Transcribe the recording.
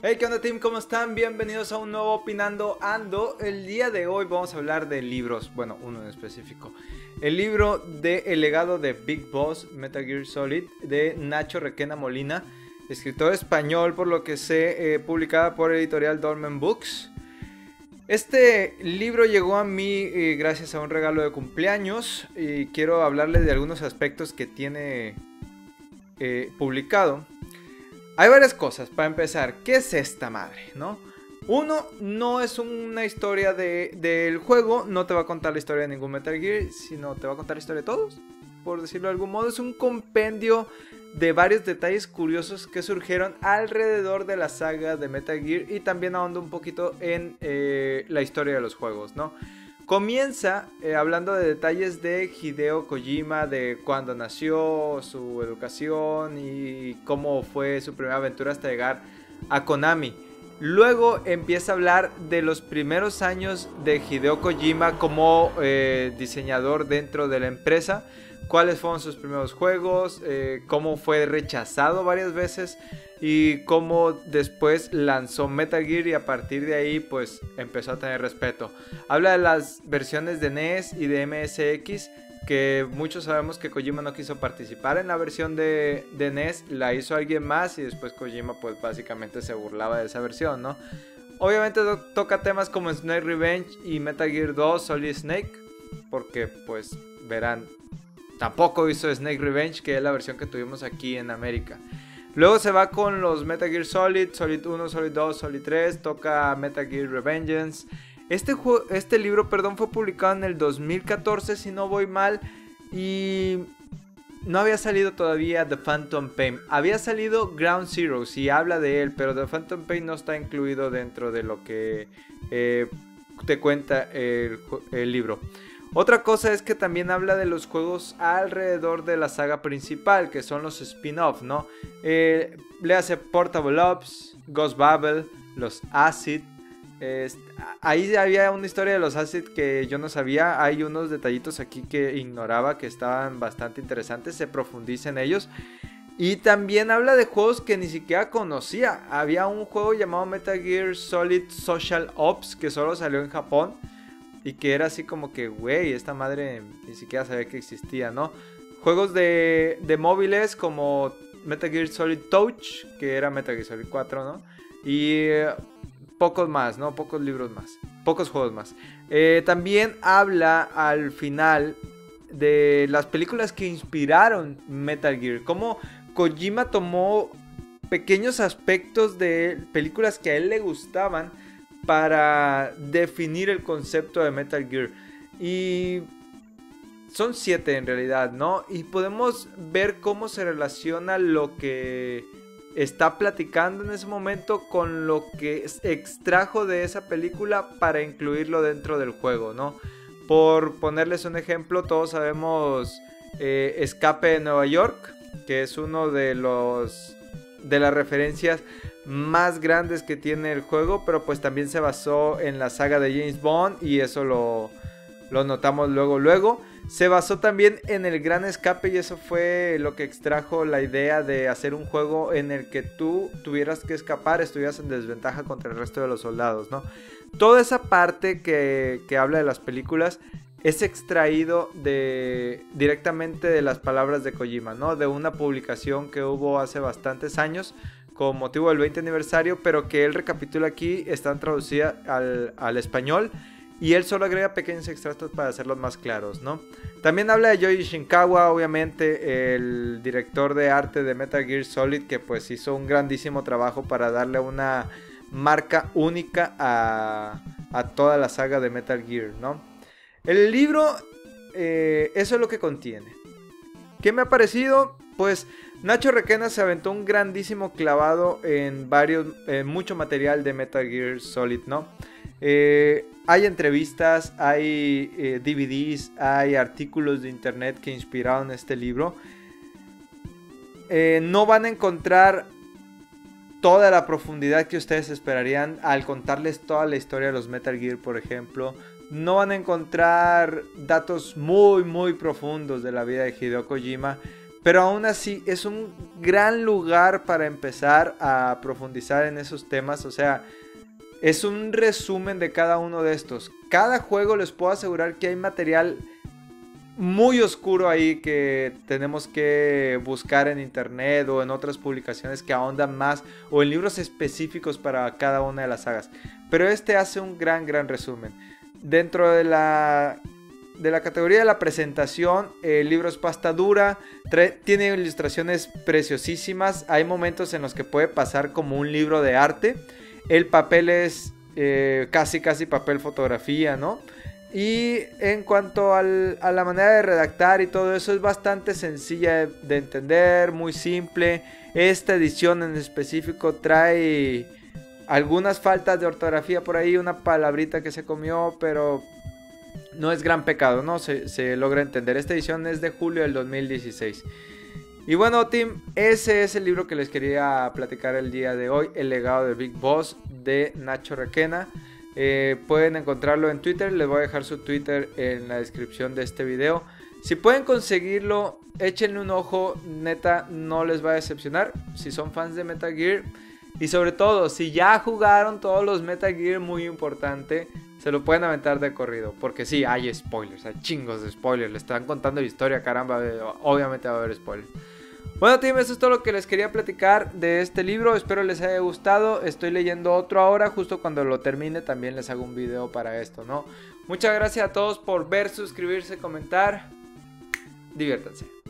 Hey, ¿qué onda, team? ¿Cómo están? Bienvenidos a un nuevo Opinando Ando. El día de hoy vamos a hablar de libros, bueno, uno en específico. El libro de El legado de Big Boss, Metal Gear Solid, de Nacho Requena Molina, escritor español, por lo que sé, publicada por editorial Dolmen Books. Este libro llegó a mí gracias a un regalo de cumpleaños y quiero hablarles de algunos aspectos que tiene publicado. Hay varias cosas. Para empezar, ¿qué es esta madre? ¿No? Uno, no es una historia del juego. No te va a contar la historia de ningún Metal Gear, sino te va a contar la historia de todos, por decirlo de algún modo. Es un compendio de varios detalles curiosos que surgieron alrededor de la saga de Metal Gear. Y también ahonda un poquito en la historia de los juegos, ¿no? Comienza hablando de detalles de Hideo Kojima, de cuándo nació, su educación y cómo fue su primera aventura hasta llegar a Konami. Luego empieza a hablar de los primeros años de Hideo Kojima como diseñador dentro de la empresa, cuáles fueron sus primeros juegos, cómo fue rechazado varias veces y cómo después lanzó Metal Gear y a partir de ahí pues empezó a tener respeto. Habla de las versiones de NES y de MSX, que muchos sabemos que Kojima no quiso participar en la versión de NES, la hizo alguien más y después Kojima pues básicamente se burlaba de esa versión, ¿no? Obviamente toca temas como Snake Revenge y Metal Gear 2 Solid Snake, porque pues verán, tampoco hizo Snake Revenge, que es la versión que tuvimos aquí en América. Luego se va con los Metal Gear Solid, Solid 1, Solid 2, Solid 3, toca Metal Gear Revengeance. Este libro, fue publicado en el 2014, si no voy mal, y no había salido todavía The Phantom Pain. Había salido Ground Zero, sí habla de él, pero The Phantom Pain no está incluido dentro de lo que te cuenta el libro. Otra cosa es que también habla de los juegos alrededor de la saga principal, que son los spin-off, ¿no? Le hace Portable Ops, Ghost Babel, los Acid. Ahí había una historia de los Acid que yo no sabía. Hay unos detallitos aquí que ignoraba que estaban bastante interesantes. Se profundiza en ellos. Y también habla de juegos que ni siquiera conocía. Había un juego llamado Metal Gear Solid Social Ops que solo salió en Japón. Y que era así como que, güey, esta madre ni siquiera sabía que existía, ¿no? Juegos de móviles como Metal Gear Solid Touch, que era Metal Gear Solid 4, ¿no? Y pocos más, ¿no? Pocos libros más. Pocos juegos más. También habla al final de las películas que inspiraron Metal Gear. Cómo Kojima tomó pequeños aspectos de películas que a él le gustaban para definir el concepto de Metal Gear. Y son 7 en realidad, ¿no? Y podemos ver cómo se relaciona lo que está platicando en ese momento con lo que extrajo de esa película para incluirlo dentro del juego, ¿no? Por ponerles un ejemplo, todos sabemos Escape de Nueva York, que es uno de las referencias más grandes que tiene el juego, pero pues también se basó en la saga de James Bond y eso lo notamos luego. Se basó también en el Gran Escape y eso fue lo que extrajo la idea de hacer un juego en el que tú tuvieras que escapar, estuvieras en desventaja contra el resto de los soldados, ¿no? Toda esa parte que habla de las películas es extraído directamente de las palabras de Kojima, ¿no? De una publicación que hubo hace bastantes años con motivo del 20 aniversario, pero que él recapitula aquí, están traducidas al español y él solo agrega pequeños extractos para hacerlos más claros, ¿no? También habla de Yoji Shinkawa, obviamente el director de arte de Metal Gear Solid, que pues hizo un grandísimo trabajo para darle una marca única a toda la saga de Metal Gear, ¿no? El libro, eso es lo que contiene. ¿Qué me ha parecido? Pues Nacho Requena se aventó un grandísimo clavado en mucho material de Metal Gear Solid, ¿no? Hay entrevistas, hay DVDs, hay artículos de internet que inspiraron este libro. No van a encontrar toda la profundidad que ustedes esperarían al contarles toda la historia de los Metal Gear, por ejemplo. No van a encontrar datos muy profundos de la vida de Hideo Kojima, Pero aún así es un gran lugar para empezar a profundizar en esos temas. O sea, es un resumen de cada uno de estos. Cada juego les puedo asegurar que hay material muy oscuro ahí que tenemos que buscar en internet o en otras publicaciones que ahondan más o en libros específicos para cada una de las sagas. Pero este hace un gran resumen. Dentro de la categoría de la presentación, el libro es pasta dura, tiene ilustraciones preciosísimas, hay momentos en los que puede pasar como un libro de arte, el papel es casi papel fotografía, ¿no? Y en cuanto a la manera de redactar y todo eso, es bastante sencilla de entender, muy simple. Esta edición en específico trae algunas faltas de ortografía por ahí, una palabrita que se comió, pero no es gran pecado, ¿no? Se logra entender. Esta edición es de julio del 2016. Y bueno, team, ese es el libro que les quería platicar el día de hoy, El legado del Big Boss, de Nacho Requena. Pueden encontrarlo en Twitter, les voy a dejar su Twitter en la descripción de este video. Si pueden conseguirlo, échenle un ojo, neta, no les va a decepcionar. Si son fans de Metal Gear, y sobre todo, si ya jugaron todos los Metal Gear, muy importante, se lo pueden aventar de corrido. Porque sí, hay spoilers, hay chingos de spoilers. Le están contando la historia, caramba, obviamente va a haber spoilers. Bueno, team, eso es todo lo que les quería platicar de este libro. Espero les haya gustado. Estoy leyendo otro ahora. Justo cuando lo termine también les hago un video para esto, ¿no? Muchas gracias a todos por ver, suscribirse, comentar. Diviértanse.